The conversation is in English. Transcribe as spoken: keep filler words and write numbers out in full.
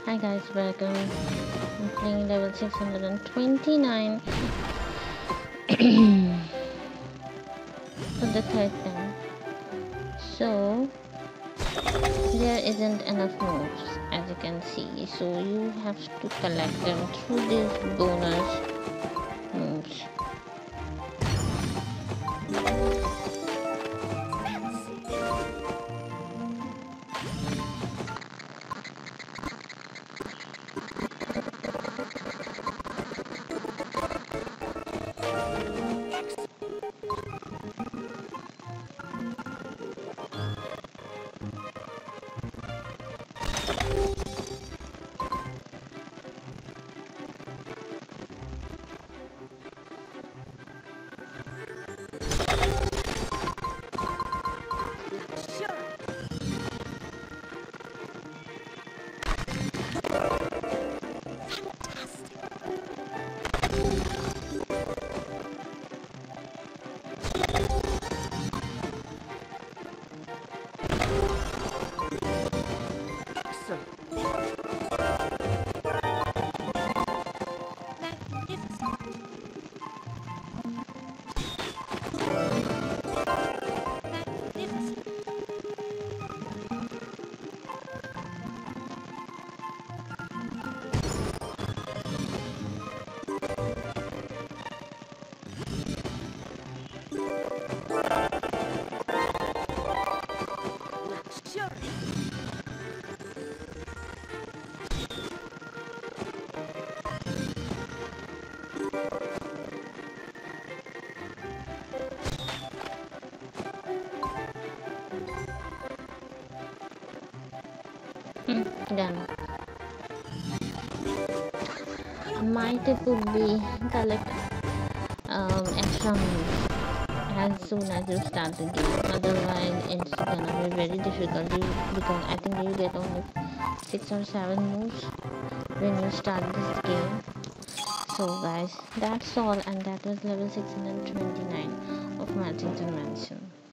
Hi guys, welcome. I'm playing level six hundred twenty-nine for the third time. So there isn't enough moves as you can see, so you have to collect them through these bonus moves. Hmm, done. My tip would be collect um, extra moves as soon as you start the game. Otherwise, it's gonna be very difficult you, because I think you get only six or seven moves when you start this game. So guys, that's all, and that was level six hundred twenty-nine of Matchington Mansion.